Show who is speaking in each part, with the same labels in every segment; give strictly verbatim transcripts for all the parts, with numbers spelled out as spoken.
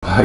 Speaker 1: はい、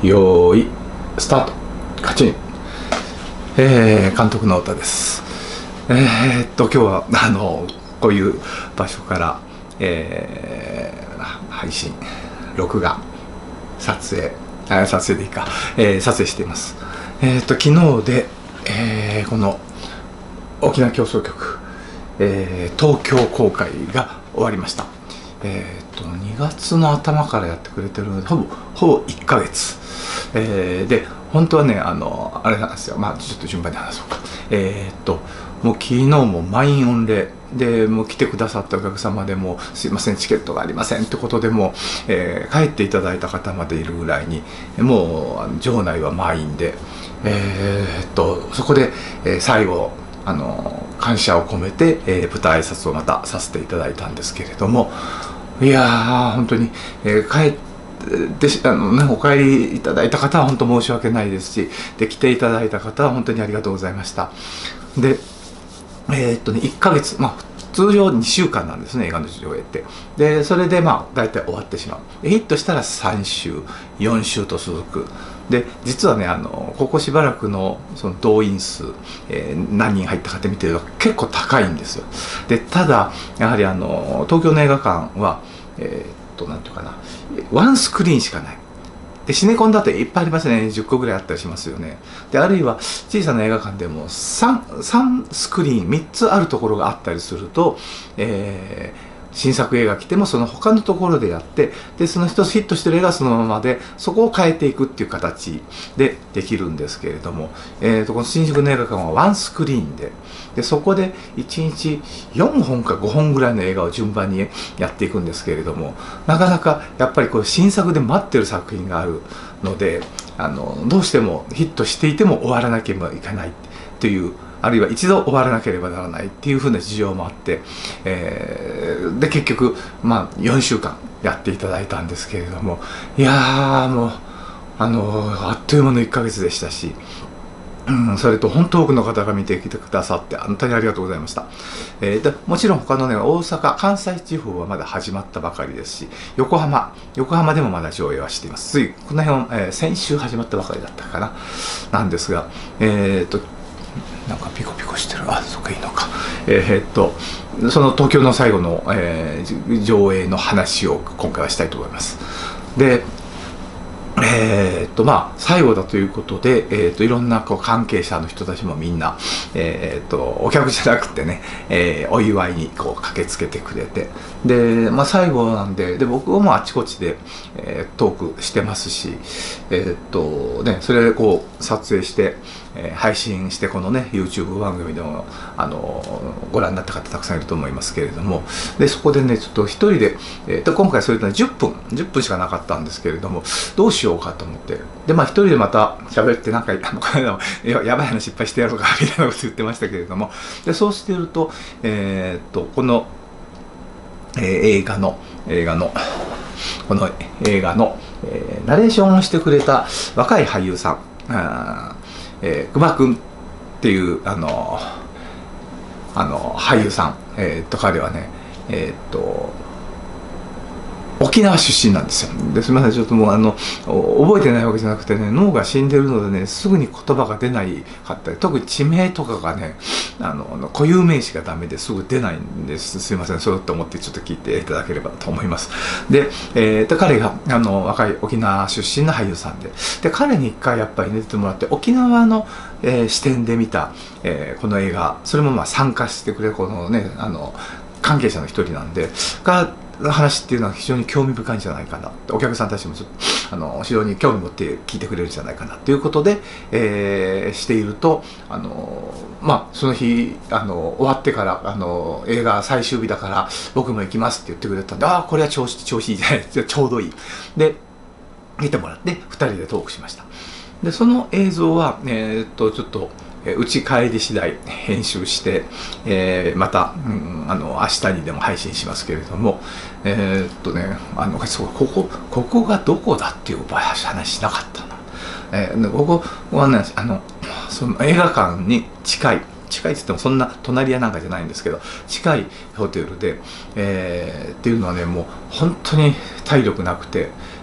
Speaker 1: よーいスタート。カチン。えー、監督の太田です。えー、っと今日はあのこういう場所から、えー、配信、録画、撮影、あ撮影でいいか、えー、撮影しています。えー、っと昨日で、えー、この沖縄競争局、えー、東京公開が終わりました。えー、とにがつの頭からやってくれてるのでほぼほぼいっかげつ、えー、で本当はねあのあれなんですよ。まあちょっと順番に話そうか。えー、ともう昨日も満員御礼で、もう来てくださったお客様でもすいませんチケットがありませんってことでも、えー、帰っていただいた方までいるぐらいにもう場内は満員で、えー、とそこで、えー、最後あの感謝を込めて、えー、舞台挨拶をまたさせていただいたんですけれども、いやー本当に、えー、帰ってあの、ね、お帰りいただいた方は本当申し訳ないですし、で来ていただいた方は本当にありがとうございました。でえー、っとねいっかげつ、まあ通常にしゅうかんなんですね、映画の上映って。でそれでまあ大体終わってしまう。ヒットしたらさんしゅうよんしゅうと続く。で実はねあのここしばらくのその動員数、えー、何人入ったかって見てると結構高いんですよ。でただやはりあの東京の映画館はえー、っとなんていうかな、ワンスクリーンしかない。でシネコンだといっぱいありますね。じゅっこぐらいあったりしますよね。であるいは小さな映画館でも 3, さんスクリーンみっつあるところがあったりすると、えー新作映画来てもその他のところでやって、でその一つヒットしてる映画そのままでそこを変えていくっていう形でできるんですけれども、えー、とこの新宿の映画館はワンスクリーンで、でそこでいちにちよんほんかごほんぐらいの映画を順番にやっていくんですけれども、なかなかやっぱりこう新作で待ってる作品があるので、あのどうしてもヒットしていても終わらなければいけないという、あるいは一度終わらなければならないっていうふうな事情もあって、えー、で結局、まあ、よんしゅうかんやっていただいたんですけれども、いやーもうあのー、あっという間のいっかげつでしたし、うん、それと本当多くの方が見てきてくださって本当にありがとうございました。えー、でもちろん他のね大阪関西地方はまだ始まったばかりですし、横浜横浜でもまだ上映はしています。ついこの辺は、えー、先週始まったばかりだったかななんですが、えー、となんかピコピコしてる。あ、そっかいいのか。えー、っとその東京の最後の、えー、上映の話を今回はしたいと思います。でえー、っとまあ最後だということで、えー、っといろんなこう関係者の人たちもみんな、えー、っとお客じゃなくてね、えー、お祝いにこう駆けつけてくれて、で、まあ、最後なんで、で僕もあちこちで、えー、トークしてますし、えー、っとねそれでこう撮影して、えー、配信してこのね YouTube 番組でもあのご覧になった方たくさんいると思いますけれども、でそこでねちょっと一人で、えー、っと今回それとじゅっぷんじゅっぷんしかなかったんですけれども、どうしようかと思って、でまあ一人でまた喋ってなんかあのこの間もややばい話いっぱいしてやろうかみたいなこと言ってましたけれども、でそうしていると、えー、っとこの、えー、映画の映画のこの映画の、えー、ナレーションをしてくれた若い俳優さん、あえー、熊くんっていうあのあの俳優さん、えー、っと彼はねえー、っと沖縄出身なんですよ。ですみません、ちょっともうあの覚えてないわけじゃなくてね、脳が死んでるのでねすぐに言葉が出ないかったり、特に地名とかがねあの固有名詞がダメですぐ出ないんです。すみません、そうと思ってちょっと聞いていただければと思います。で、えー、で彼があの若い沖縄出身の俳優さんで、で彼に一回やっぱり出てもらって沖縄の、えー、視点で見た、えー、この映画、それもまあ参加してくれるこのねあの関係者の一人なんでが話っていうのは非常に興味深いんじゃないかな、お客さんたちもちょっとあの非常に興味持って聞いてくれるんじゃないかなということで、えー、しているとあのまあその日あの終わってからあの映画最終日だから僕も行きますって言ってくれたんで、ああこれは調子調子いいじゃないですか、ちょうどいいで見てもらってふたりでトークしました。でその映像は、えー、っとちょっとうち帰り次第編集して、えー、また、うん、あの明日にでも配信しますけれども、えー、っとねあのそうここここがどこだっていう話しなかったな、えー、ここはねあのその映画館に近い近いって言ってもそんな隣やなんかじゃないんですけど近いホテルで、えー、っていうのはねもう本当に体力なくて、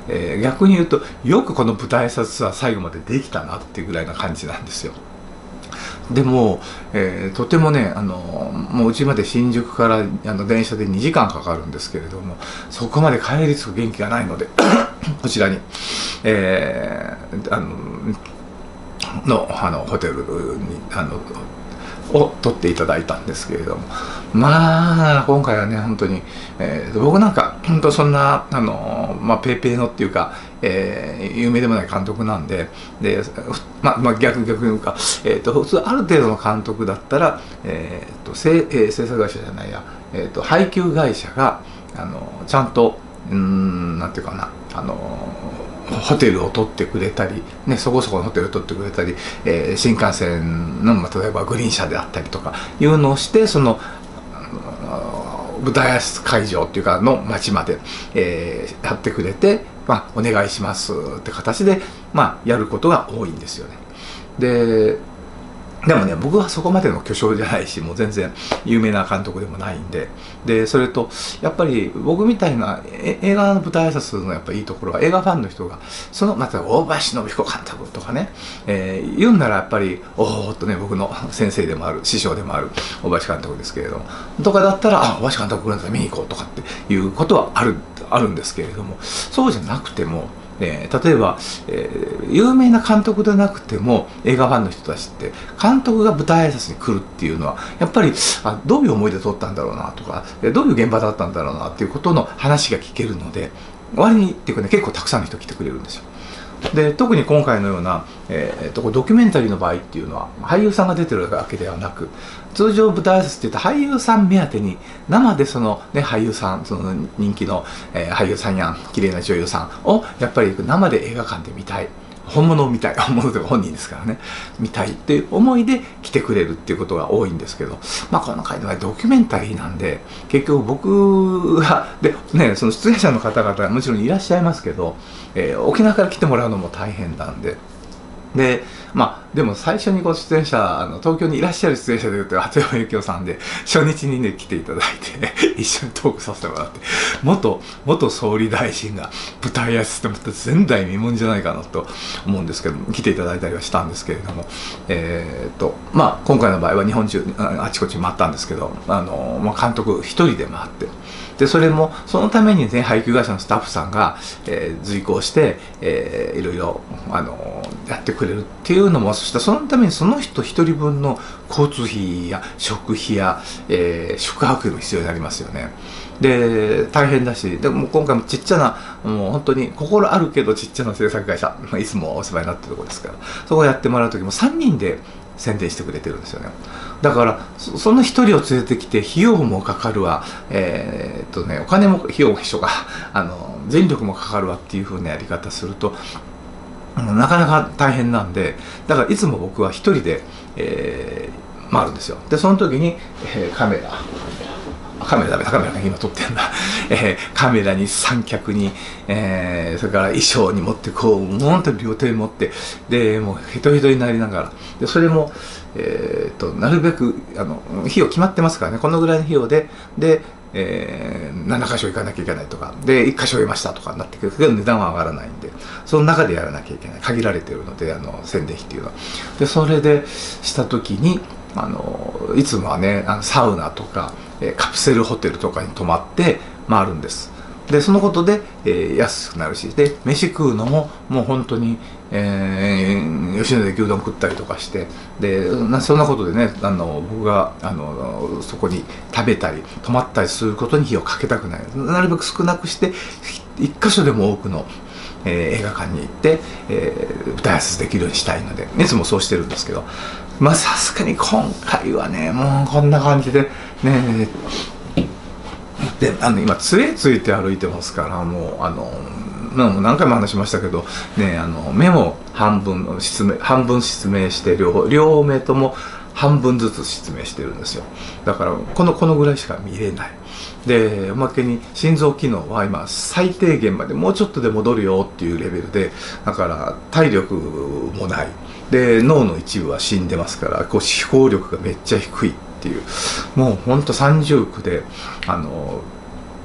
Speaker 1: えー、逆に言うとよくこの舞台挨拶は最後までできたなっていうぐらいな感じなんですよ。でも、えー、とてもね、あのもううちまで新宿からあの電車でにじかんかかるんですけれども、そこまで帰り着く元気がないのでこちらに、えー、あののあのホテルにあのを取っていただいたんですけれども、まあ今回はね本当に、えー、僕なんか本当そんなあの、まあ、ペーペーのっていうか、えー、有名でもない監督なんで、で、まあ、まあ逆逆に言うか、えー、と普通ある程度の監督だったら、えー、と制、えー、制作会社じゃないや、えー、と配給会社があのちゃんとうーんなんていうかな、あのホテルを取ってくれたり、ね、そこそこのホテルを取ってくれたり、えー、新幹線の、まあ、例えばグリーン車であったりとかいうのをして、その舞台挨拶会場っていうかの街まで、えー、やってくれて、まあ、お願いしますって形で、まあ、やることが多いんですよね。ででもね、僕はそこまでの巨匠じゃないし、もう全然有名な監督でもないんで、で、それと、やっぱり僕みたいな映画の舞台挨拶のやっぱいいところは、映画ファンの人が、その、また大林信彦監督とかね、えー、言うんならやっぱり、おーっとね、僕の先生でもある、師匠でもある大林監督ですけれども、とかだったら、あ、大林監督来るんだったら見に行こうとかっていうことはある、あるんですけれども、そうじゃなくても、えー、例えば、えー、有名な監督でなくても映画ファンの人たちって監督が舞台挨拶に来るっていうのはやっぱりあどういう思いで撮ったんだろうなとかどういう現場だったんだろうなっていうことの話が聞けるので、割にっていうかね結構たくさんの人来てくれるんですよ。で特に今回のような、えー、とドキュメンタリーの場合っていうのは俳優さんが出てるわけではなく、通常舞台挨拶っていった俳優さん目当てに生でその、ね、俳優さん、その人気の、えー、俳優さんや綺麗な女優さんをやっぱり生で映画館で見たい、本物を見たい、本物というか本人ですからね、見たいっていう思いで来てくれるっていうことが多いんですけど、まあこの回ではドキュメンタリーなんで結局僕がでね、その出演者の方々はもちろんいらっしゃいますけど、えー、沖縄から来てもらうのも大変なんで。でまあでも最初にご出演者、あの東京にいらっしゃる出演者でいうと鳩山由紀夫さんで、初日にね来ていただいて一緒にトークさせてもらって、元元総理大臣が舞台挨拶ってまた前代未聞じゃないかなと思うんですけども、来ていただいたりはしたんですけれども、えー、っとまあ今回の場合は日本中あちこち回ったんですけど、あの、まあ、監督一人で回って。でそれもそのためにね配給会社のスタッフさんが、えー、随行して、えー、いろいろ、あのー、やってくれるっていうのも、そしてそのためにその人一人分の交通費や食費や、えー、宿泊費も必要になりますよね。で大変だし、でも今回もちっちゃな、もう本当に心あるけどちっちゃな制作会社、まあ、いつもお世話になってるところですから、そこをやってもらう時もさんにんで宣伝してくれてるんですよね。だからその一人を連れてきて費用もかかるわ、えー、っとねお金も費用も一緒か、あの全力もかかるわっていう風なやり方するとなかなか大変なんで、だからいつも僕は一人で、えー、回るんですよ。でその時に、えー、カメラカメラダメだ、カメラが今撮ってんだ、えー、カメラに三脚に、えー、それから衣装に持ってこう本当に両手に持って、でもうヘトヘトになりながら、でそれも、えー、となるべくあの費用決まってますからね、このぐらいの費用でで、えー、ななかしょ行かなきゃいけないとかでいっかしょ終えましたとかになってくるけど値段は上がらないんで、その中でやらなきゃいけない、限られているので、あの宣伝費っていうのは。でそれでした時にあのいつもはねあのサウナとか、えー、カプセルホテルとかに泊まって回るんです。でそのことで、えー、安くなるし、で飯食うのももう本当に、えー、吉野で牛丼食ったりとかして、でなそんなことでね、あの僕があのそこに食べたり泊まったりすることに費をかけたくない、なるべく少なくして一箇所でも多くの、えー、映画館に行って、えー、舞台挨拶できるようにしたいのでいつもそうしてるんですけど、まあさすがに今回はねもうこんな感じでね、であの今杖ついて歩いてますから、もうあのもう何回も話しましたけど、ね、あの目も半分失明半分失明して、両両目とも半分ずつ失明してるんですよ。だからこのこのぐらいしか見れない。でおまけに心臓機能は今最低限までもうちょっとで戻るよっていうレベルで、だから体力もないで、脳の一部は死んでますから、こう思考力がめっちゃ低いっていう、もうほんと三重苦で、あの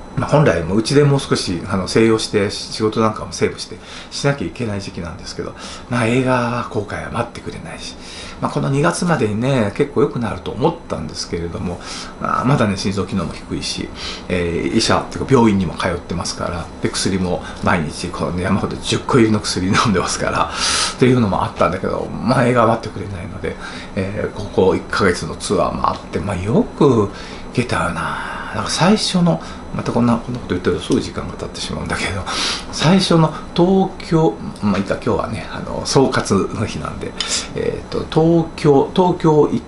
Speaker 1: まあ、本来もうちでもう少しあの静養して仕事なんかもセーブしてしなきゃいけない時期なんですけど、まあ、映画公開は待ってくれないし、まあ、このにがつまでにね結構良くなると思ったんですけれども、まあ、まだね心臓機能も低いし、えー、医者っていうか病院にも通ってますから、で薬も毎日この、ね、山ほどじゅっこ入りの薬飲んでますからっていうのもあったんだけど、まあ、映画は待ってくれないので、えー、ここいっかげつのツアーもあって、まあ、よく行けたよな。なんか最初のまたこんなこんなこと言ってるとすぐ時間が経ってしまうんだけど、最初の東京、まあいいか、今日はねあの総括の日なんで、えー、と東京東京行って、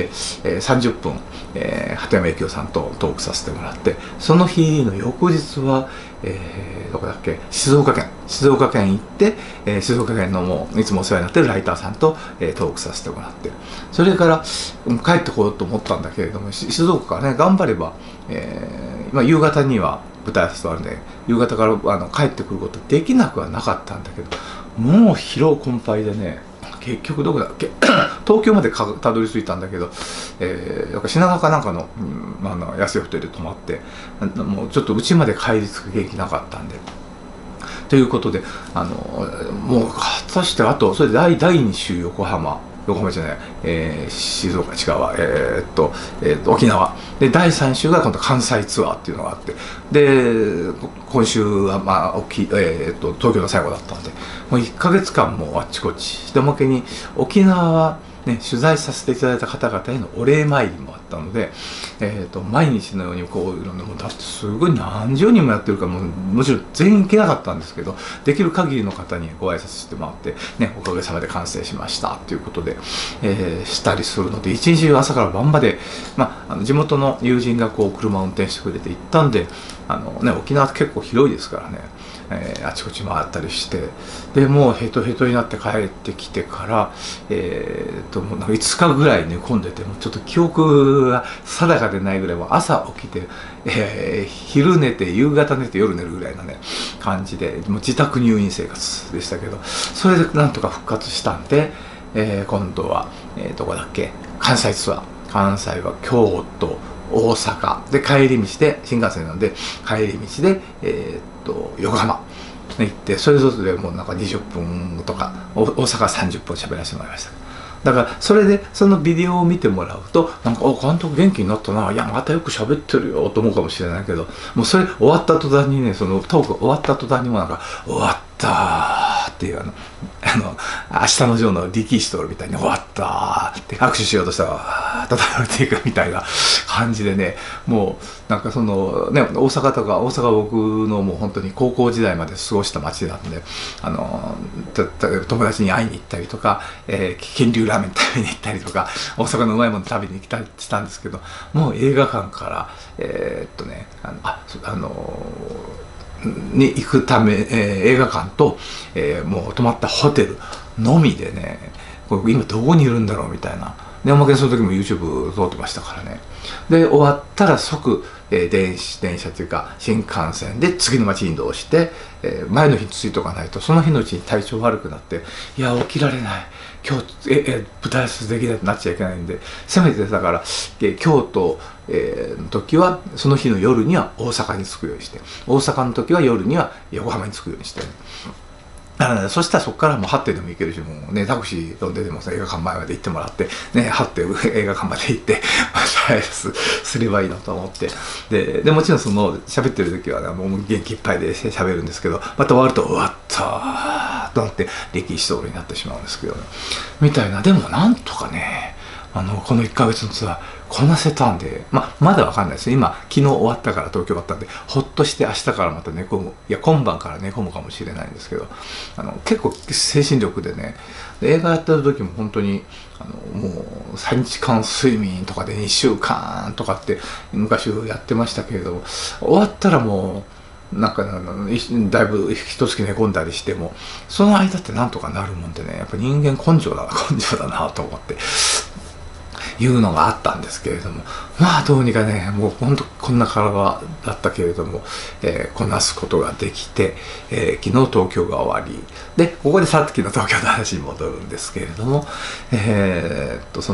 Speaker 1: えー、さんじゅっぷん、えー、鳩山幸夫さんとトークさせてもらって、その日の翌日は、えー、どこだっけ、静岡県静岡県行って、えー、静岡県のもういつもお世話になってるライターさんと、えー、トークさせてもらって、それから、うん、帰ってこようと思ったんだけれども、静岡からね頑張れば、えーまあ、夕方には舞台挨拶あるんで、夕方からあの帰ってくることできなくはなかったんだけど、もう疲労困憊でね、結局どこだっけ東京までかたどり着いたんだけど、えー、品川かなんかの、うん、あの安いホテルで泊まって、もうちょっと家まで帰り着く元気なかったんで。ということで、あのもう果たしてあとそれで第だいに週横浜横浜じゃない、えー、静岡違うわ、えー、っと、えー、っと沖縄で、だいさん週が今度関西ツアーっていうのがあって、で今週はまあ沖、えー、っと東京の最後だったんで、もういっかげつかんもあっちこっちで、おまけに沖縄はね、取材させていただいた方々へのお礼参りもあったので、えー、と毎日のようにこういろんなもの出してすごい何十人もやってるから、もうもちろん全員行けなかったんですけど、できる限りの方にご挨拶してもらって、ね、おかげさまで完成しましたということで、えー、したりするので、一日中朝から晩まで、まあ、あの地元の友人がこう車を運転してくれて行ったんで、あの、ね、沖縄って結構広いですからね、えー、あちこち回ったりして、でもうヘトヘトになって帰ってきてから、えー、ともうなんかいつかぐらい寝込んでて、もうちょっと記憶が定かでないぐらい、もう朝起きて、えー、昼寝て夕方寝て夜寝るぐらいなね感じで、もう自宅入院生活でしたけど、それでなんとか復活したんで、えー、今度は、えー、どこだっけ、関西ツアー、関西は京都大阪で、帰り道で新幹線なんで帰り道で、えー、っと横浜行って、それぞれでもうなんかにじゅっぷんとか、大阪さんじゅっぷん喋らせてもらいました。だからそれでそのビデオを見てもらうと、なんか「お監督元気になったな、いやまたよく喋ってるよ」と思うかもしれないけど、もうそれ終わった途端にね、そのトーク終わった途端にもなんか「終わったー」っていう、あのあの明日のジョーのリキーシトールみたいに「終わったー」って握手しようとしたらたたかれていくみたいな感じでね、もうなんかそのね、大阪とか、大阪は僕のもう本当に高校時代まで過ごした街なんで、あの友達に会いに行ったりとか、えー、金龍ラーメン食べに行ったりとか、大阪のうまいもの食べに行ったりしたんですけど、もう映画館からえー、っとねあのああのに行くため、えー、映画館と、えー、もう泊まったホテルのみでね、これ今どこにいるんだろうみたいな。でおまけにその時も YouTube 通ってましたからね。で終わったら即、えー、電子電車というか新幹線で次の街に移動して、えー、前の日に着いとかないと、その日のうちに体調悪くなって、いや起きられない、今日ええ舞台挨拶できないとなっちゃいけないんで、せめてだから、えー、京都、えー、の時はその日の夜には大阪に着くようにして、大阪の時は夜には横浜に着くようにして、ね、だからね、そしたらそこからもうはってでも行けるし、もうねタクシー呼んででもさ、映画館前まで行ってもらってね、はって映画館まで行って挨拶すればいいなと思って、ででもちろんその喋ってる時は、ね、もう元気いっぱいで喋るんですけど、また終わると終わったーとなって歴史通りになってしまうんですけど、ね、みたいな。でもなんとかね、あのこのいっかげつのツアーこなせたんで、ままだわかんないです。今昨日終わったから、東京終わったんでほっとして、明日からまた寝込む、いや今晩から寝込むかもしれないんですけど、あの結構精神力でね、映画やってる時も本当にあのもうさんにちかん睡眠とかでにしゅうかんとかって昔やってましたけれども、終わったらもうなんかだいぶ一月寝込んだりしても、その間ってなんとかなるもんでね、やっぱ人間根性だな根性だなと思っていうのがあったんですけれども、まあどうにかね、もうほんとこんな体だったけれども、えー、こなすことができて、えー、昨日東京が終わりで、ここでさっきの東京の話に戻るんですけれども、えー、っとその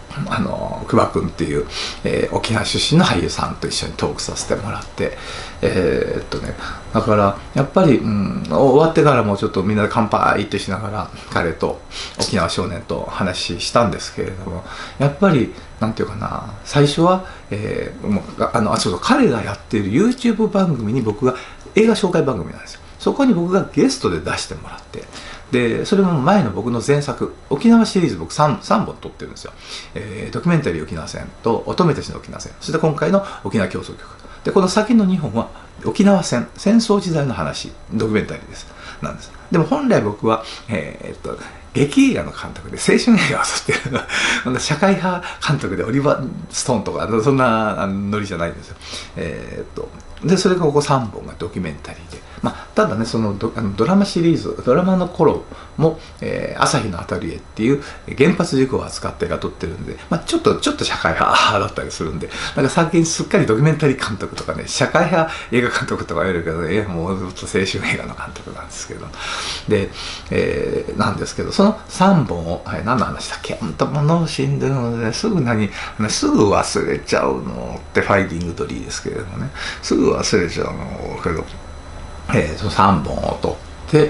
Speaker 1: あの久保君っていう、えー、沖縄出身の俳優さんと一緒にトークさせてもらって、えー、っとねだからやっぱり、うん、終わってからもちょっとみんなで乾杯ってしながら彼と沖縄少年と話したんですけれども、やっぱりなんていうかな、最初は、えー、もうあのあそうそう彼がやっている YouTube 番組に僕が映画紹介番組なんですよ。そこに僕がゲストで出してもらって、でそれも前の僕の前作沖縄シリーズ僕 3, さんぼん撮ってるんですよ、えー、ドキュメンタリー沖縄戦と乙女たちの沖縄戦、そして今回の沖縄競争曲で、この先のにほんは沖縄戦戦争時代の話ドキュメンタリーですなんです。でも本来僕は、えー、っと劇映画の監督で青春映画を撮ってる社会派監督でオリバー・ストーンとかそんなノリじゃないんですよ。えー、っとでそれがここさんぼんがドキュメンタリーで、まあ、ただねその ド, あのドラマシリーズドラマの頃も、えー、朝日のアトリエっていう原発事故を扱って映画撮ってるんで、まあ、ちょっとちょっと社会派だったりするんで、なんか最近すっかりドキュメンタリー監督とかね社会派映画監督とか言われるけどね、もうずっと青春映画の監督なんですけど、で、えー、なんですけどそのさんぼんを、はい、何の話だっけ、本当物を死んでるので、ね、すぐ何すぐ忘れちゃうのってファイティングドリーですけれどもね、すぐ忘れちゃうのけど、えー、そのさんぼんを撮って、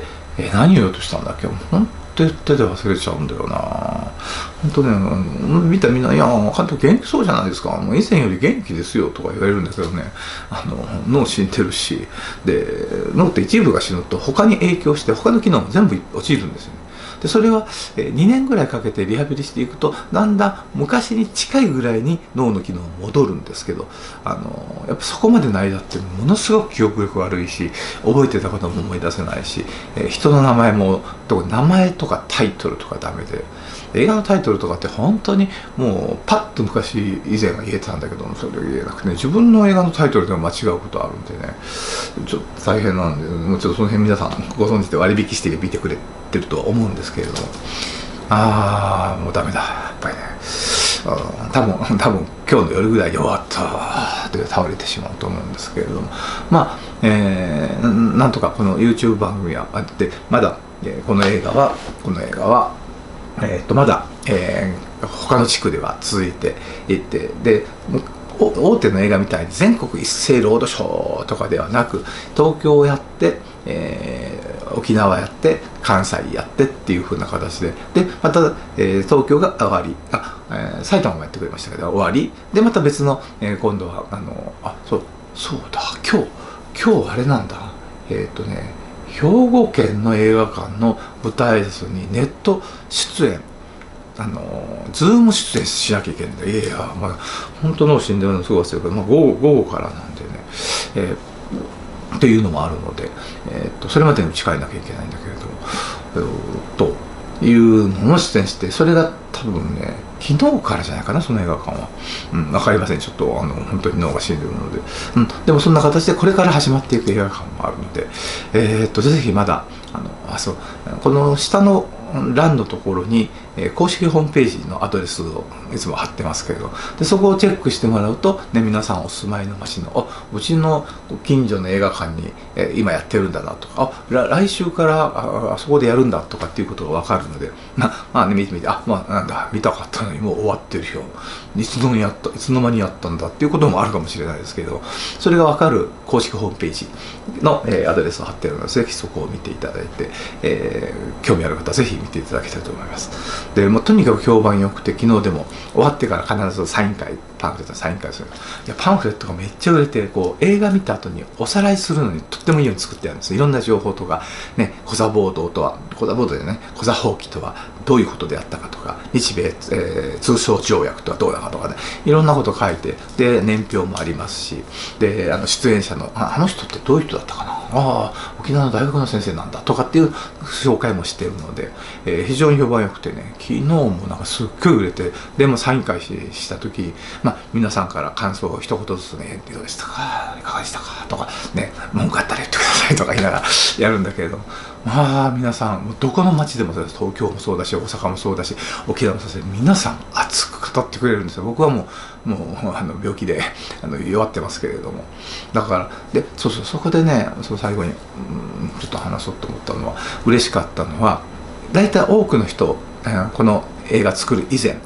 Speaker 1: えー、何を言おうとしたんだっけ、本当言ってて忘れちゃうんだよな。本当ね、見たらみんな「いや監督元気そうじゃないですか、もう以前より元気ですよ」とか言われるんだけどね、あの脳死んでるし、で脳って一部が死ぬと他に影響して他の機能も全部落ちるんですよね。でそれはにねんぐらいかけてリハビリしていくとだんだん昔に近いぐらいに脳の機能が戻るんですけど、あのやっぱそこまでの間ってものすごく記憶力悪いし、覚えてたことも思い出せないし、え人の名前も特に名前とかタイトルとかダメで、映画のタイトルとかって本当にもうパッと昔以前は言えてたんだけども、それ言えなくてね、自分の映画のタイトルでも間違うことあるんでね、ちょっと大変なんで、もうちょっとその辺皆さんご存知で割引して見てくれてるとは思うんですけれども、ああもうダメだやっぱりね、多分多分今日の夜ぐらいに終わったって倒れてしまうと思うんですけれども、まあ、えー、なんとかこの YouTube 番組はあってまだ、えー、この映画はこの映画はえー、とまだ、えー、他の地区では続いていって、で大手の映画みたいに全国一斉ロードショーとかではなく、東京をやって、えー、沖縄やって関西やってっていう風な形で、でまた、えー、東京が終わり、あ、えー、埼玉もやってくれましたけど終わりで、また別の、えー、今度はあのあそうそうだ今日今日あれなんだえっ、ー、とね兵庫県の映画館の舞台挨拶にネット出演、あのズーム出演しなきゃいけないんで、いやいや、まあ、本当の死んでるのすごい忘れるけど、まあ、午後、午後からなんでね、えー、っていうのもあるので、えー、とそれまでに打ち替えなきゃいけないんだけれども、えー、というのも出演して、それが多分ね昨日からじゃないかな、その映画館は。うん、分かりません、ちょっとあの本当に脳が死んでるので、うん、でもそんな形でこれから始まっていく映画館もあるので、えー、っとぜひまだあのあそうこの下の欄のところに、えー、公式ホームページのアドレスをいつも貼ってますけれど、でそこをチェックしてもらうと、ね、皆さんお住まいの町のあうちの近所の映画館に、えー、今やってるんだなとか、あ来週からああそこでやるんだとかっていうことが分かるので、ままあね見てみて、あまあなんだ見たかったのにもう終わってるよ、いつの間にやったいつの間にやったんだっていうこともあるかもしれないですけど、それが分かる公式ホームページの、えー、アドレスを貼っているので、ぜひそこを見ていただいて、えー、興味ある方はぜひ見ていただきたいと思います。でもうとにかく評判良くて、昨日でも終わってから必ずサイン会、パンフレットのサイン会する。いやパンフレットがめっちゃ売れて、こう映画見た後におさらいするのにとってもいいように作ってあるんです。いろんな情報とかね、コザ暴動とはコザ暴動でね、コザ放棄とはどういうことであったかとか、日米、えー、通商条約とはどうだかとかね、いろんなこと書いて、で年表もありますし、であの出演者の あ, あの人ってどういう人だったかな、ああ沖縄の大学の先生なんだとかっていう紹介もしているので、えー、非常に評判良くてね、昨日もなんかすっごい売れて、でもサイン会しした時、まあ、皆さんから感想を一言ずつね、どうでしたか、いかがでしたかとかね、文句あったら言ってくださいとか言いながらやるんだけれども、まあ皆さんどこの町でもそうです。東京もそうだし大阪もそうだし沖縄もそうだし、皆さん熱く語ってくれるんですよ。僕はもうもうあの病気であの弱ってますけれども、だからでそうそうそこでね、そう最後に、うん、ちょっと話そうと思ったのは、嬉しかったのは、大体多くの人、この映画作る以前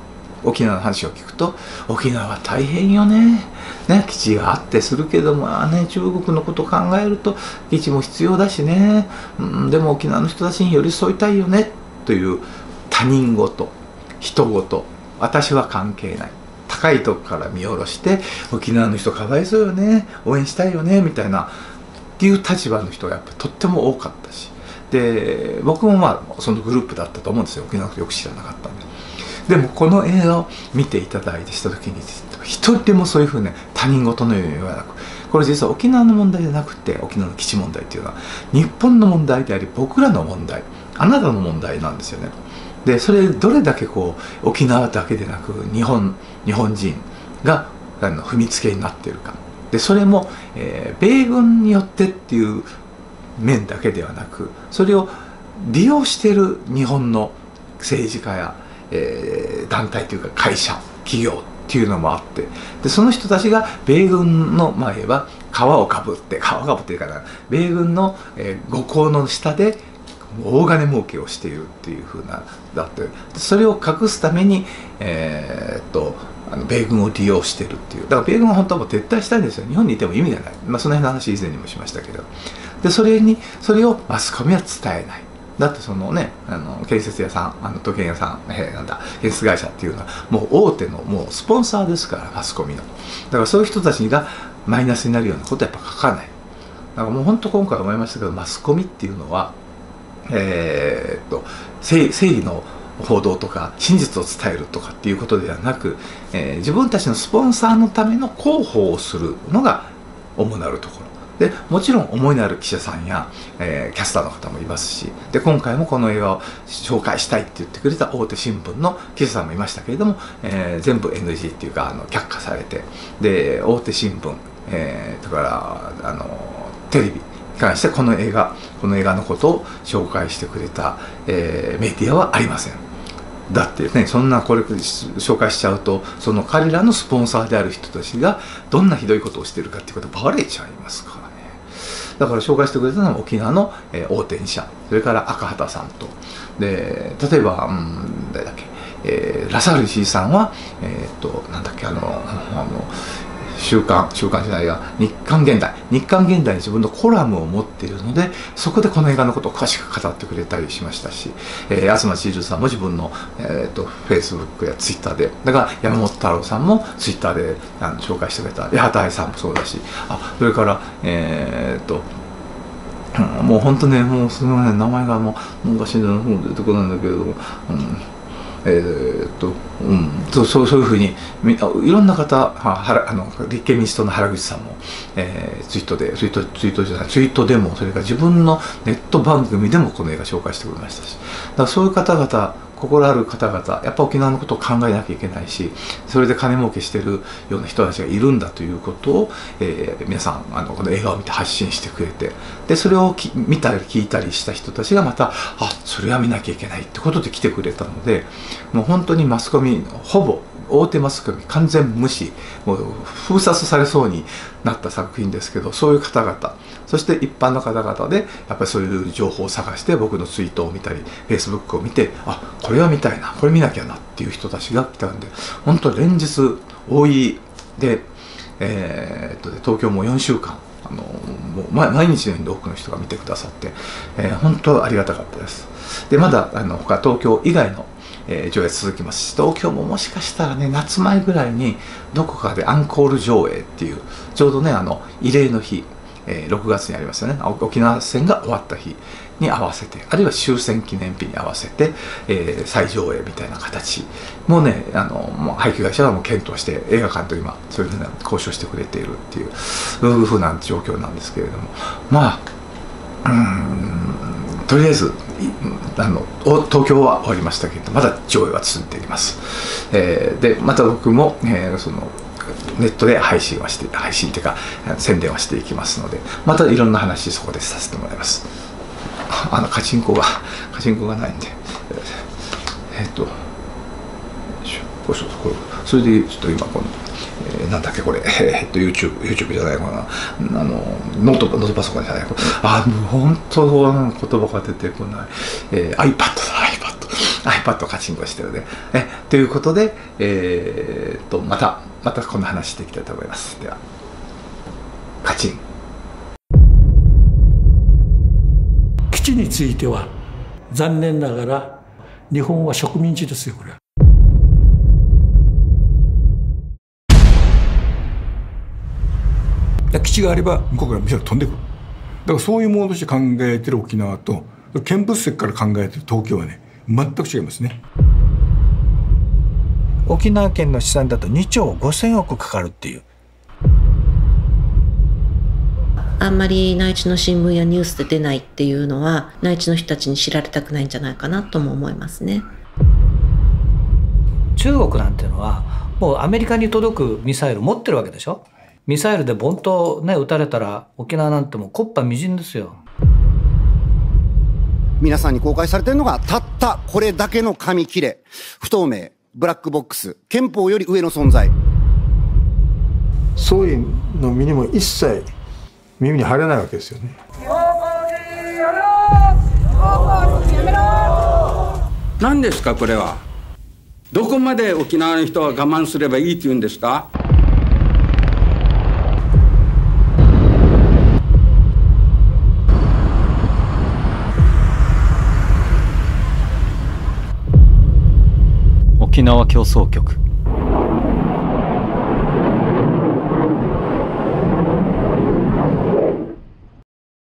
Speaker 1: 沖縄の話を聞くと、沖縄は大変よね、ね、基地があってするけども、まあね、中国のことを考えると基地も必要だしね、うん、でも沖縄の人たちに寄り添いたいよねという他人事、人事、私は関係ない、高いとこから見下ろして沖縄の人かわいそうよね、応援したいよねみたいなっていう立場の人がやっぱりとっても多かったし、で僕もまあそのグループだったと思うんですよ。沖縄のことよく知らなかったんで。でもこの映画を見ていただいてした時に一人でもそういうふうに他人事のように言わなく、これ実は沖縄の問題じゃなくて、沖縄の基地問題っていうのは日本の問題であり、僕らの問題、あなたの問題なんですよね。でそれどれだけこう沖縄だけでなく日本日本人があの踏みつけになっているか。でそれも、えー、米軍によってっていう面だけではなく、それを利用している日本の政治家や、えー、団体というか会社企業っていうのもあって、でその人たちが米軍のまあ言えば皮をかぶって皮かぶっていうかな、米軍の、えー、護港の下で大金儲けをしているっていう風なだって、それを隠すために、えー、っとあの米軍を利用しているっていう。だから米軍は本当はもう撤退したいんですよ。日本にいても意味がない、まあ、その辺の話以前にもしましたけど、でそれにそれをマスコミは伝えない。だってそのね、あの建設屋さん、あの時計屋さん、えー、なんだ建設会社っていうのはもう大手のもうスポンサーですから、マスコミの。だからそういう人たちがマイナスになるようなことはやっぱ書かない。だからもう本当今回思いましたけど、マスコミっていうのはえー、っと正義の報道とか真実を伝えるとかっていうことではなく、えー、自分たちのスポンサーのための広報をするのが主なるところで、もちろん思いのある記者さんや、えー、キャスターの方もいますし、で今回もこの映画を紹介したいって言ってくれた大手新聞の記者さんもいましたけれども、えー、全部 エヌジー っていうかあの却下されて、で大手新聞、えー、だからあのテレビに関してこの映画この映画のことを紹介してくれた、えー、メディアはありません。だってね、そんなこれ紹介しちゃうと、その彼らのスポンサーである人たちがどんなひどいことをしているかっていうことバレちゃいますからね。だから紹介してくれたのは沖縄の、えー、大手に社、それから赤畑さんと、で例えば、うん、誰だっけ、えー、ラサール石井さんは、えー、っとなんだっけあのあの週刊週刊じゃないや日刊現代日刊現代に自分のコラムを持っているので、そこでこの映画のことを詳しく語ってくれたりしましたし、えー、東千鶴さんも自分の、えー、とフェイスブックやツイッターで、だから山本太郎さんもツイッターであの紹介してくれた八幡愛さんもそうだし、あそれからえー、っとうん、もう本当ね、もうすごいね、名前がもう昔の方出てこないんだけれども、うんえー、っとうん、そうそうそういうふうにいろんな方、はあの立憲民主党の原口さんも、えー、ツイートでツイートツイートじゃないツイートでも、それから自分のネット番組でもこの映画紹介してくれましたし、だからそういう方々、心ある方々、やっぱ沖縄のことを考えなきゃいけないし、それで金儲けしてるような人たちがいるんだということを、えー、皆さんあのこの映画を見て発信してくれて、でそれをき見たり聞いたりした人たちがまた、あそれは見なきゃいけないってことで来てくれたので、もう本当にマスコミほぼ大手マスコミ完全無視、もう封殺されそうになった作品ですけど、そういう方々、そして一般の方々でやっぱりそういう情報を探して僕のツイートを見たりフェイスブックを見て、あこれは見たいな、これ見なきゃなっていう人たちが来たんで、本当連日多いで、えー、っと東京もよんしゅうかんあのもう毎日のように多くの人が見てくださって、えー、本当ありがたかったです。でまだあの他東京以外のえー、上映続きますし、東京ももしかしたらね夏前ぐらいにどこかでアンコール上映っていう、ちょうどねあの慰霊の日、えー、ろくがつにありますよね、沖縄戦が終わった日に合わせて、あるいは終戦記念日に合わせて、えー、再上映みたいな形もうねあのもう配給会社はもう検討して映画館と今そういうふうな交渉してくれているっていうそういうふうな状況なんですけれども、まあうーんとりあえずあの東京は終わりましたけど、まだ上映は続いています。えー、でまた僕も、えー、そのネットで配信はして配信というか宣伝はしていきますので、またいろんな話そこでさせてもらいます。あのカチンコがカチンコがないんで、えっ、ー、とこれそれでちょっと今この、えー、なんだっけこれ、えー、っと YouTube, YouTube じゃないかな、あのノートノートパソコンじゃない、あもう本当言葉が出てこない、えー、iPad だ iPad iPad カチンコしてるね。えということで、えー、っとまたまたこんな話していきたいと思います。ではカチン。
Speaker 2: 基地については残念ながら日本は植民地ですよ、これは。
Speaker 3: 基地があれば向こうからミサイル飛んでくる。だからそういうものとして考えてる沖縄と見物石から考えてる東京はね全く違いますね。
Speaker 4: 沖縄県の試算だとにちょうごせんおくかかるっていう。
Speaker 5: あんまり内地の新聞やニュースで出ないっていうのは内地の人たちに知られたくないんじゃないかなとも思いますね。
Speaker 6: 中国なんていうのはもうアメリカに届くミサイル持ってるわけでしょ。ミサイルでボンとね撃たれたら沖縄なんてもう木っ端みじんですよ。
Speaker 7: 皆さんに公開されているのがたったこれだけの紙切れ、不透明、ブラックボックス、憲法より上の存在。
Speaker 3: 総理の身にも一切耳に入らないわけですよね。
Speaker 8: 何ですかこれは。どこまで沖縄の人は我慢すればいいというんですか。
Speaker 9: 沖縄競争局。